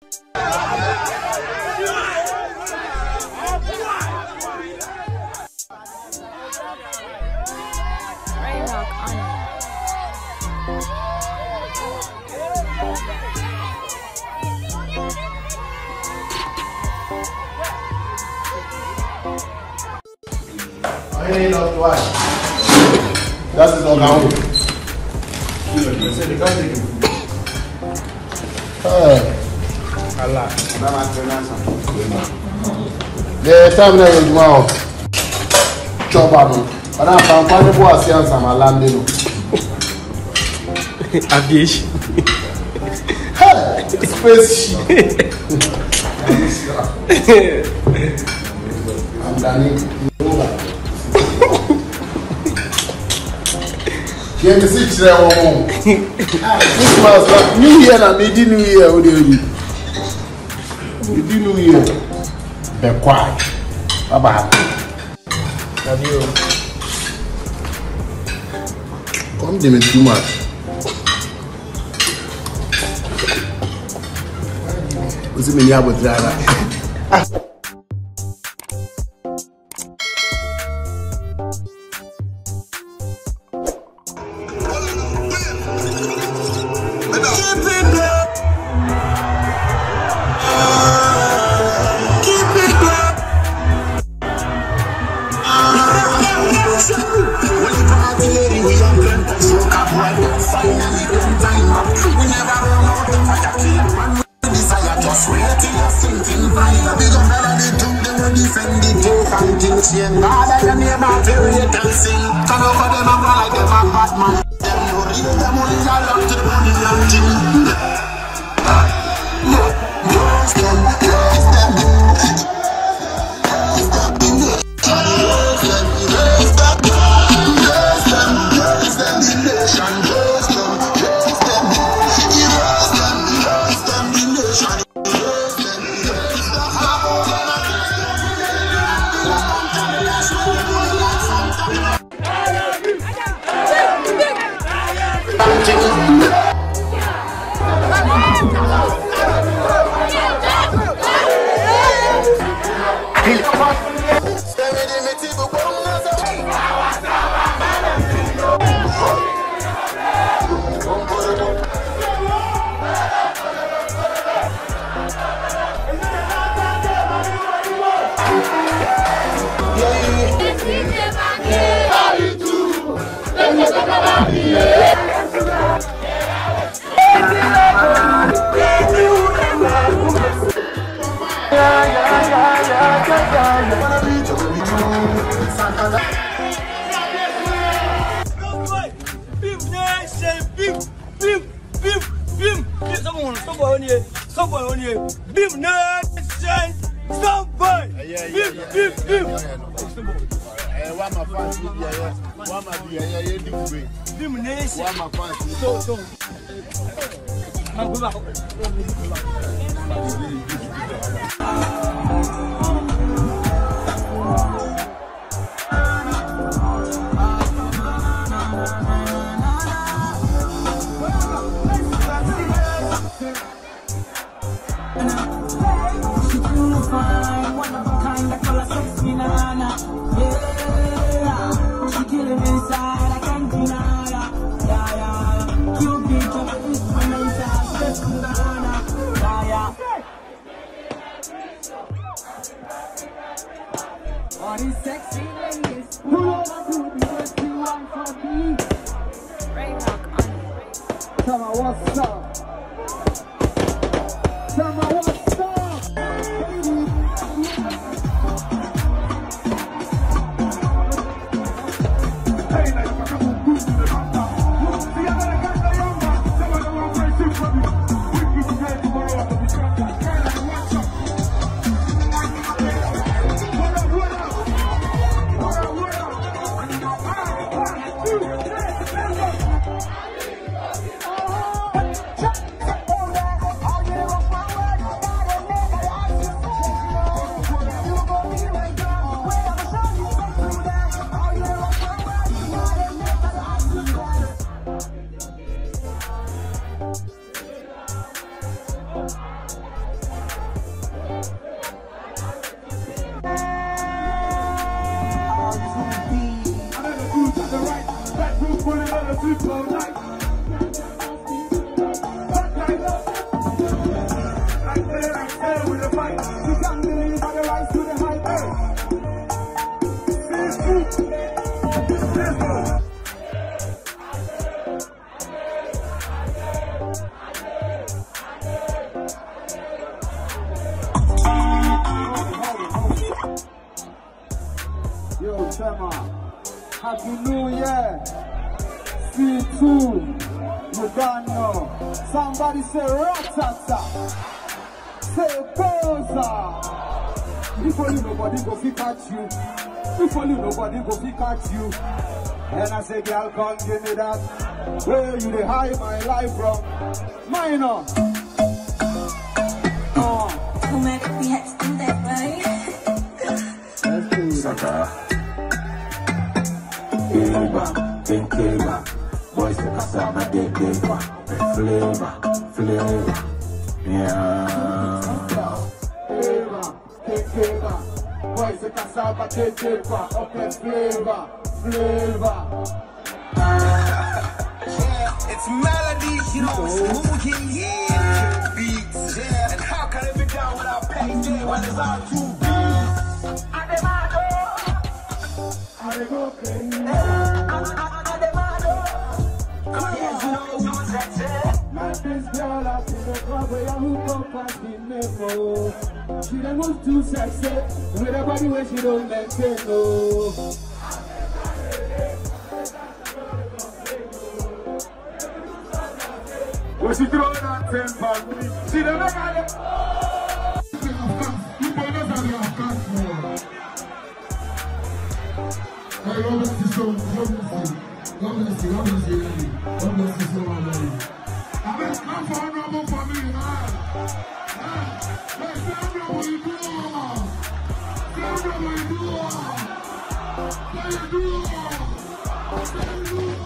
That is all now. Allah. The time that is now. Chop up. And I'm from Panama, Siam, my landing. Aviation. Space ship. I'm done. Can you see Trevor? Christmas, New Year, and Midi New Year. What do you do? Midi New Year. Be quiet. Bye. Come to me too much. What's it mean? You have a Bhim Nation, Stonebwoy. Bhim. Bhim Nation. So. All these sexy ladies, who wanna do the best you want for me? Tell me what's up. Tell me what's up. Shut people like. I say with the fight. You can't believe how the rise to the height. Yo, Tema, Happy New Year. C2, you don't know. Somebody say Ratata. Say Boza. Before you nobody go fi catch you. Before you nobody go fi catch you. And I say, girl, come give me that. Where you dey hide my life from? Minor. Who made it? We had to do that, right? Let's do it. Saka. Eba, Eba. Boys the Kasama de Deva. Flavor. Yeah. Eba. Boys the Kasama de Deva. Okay, flavor. It's melodies, you know, smoothing, yeah, beats, yeah. And how can it be done without pain, yeah, when it's all two beats? Ademado, yes, you know, you sexy. Not this girl up in the club where you hook up past the memo. She don't move too sexy, with her body where she don't let it go. When she throw that 10 pound, she don't know how to... You may not have your account more. I always see so God bless you so much. I mean, come for honorable for me, man. Let's see what you do. See what you do.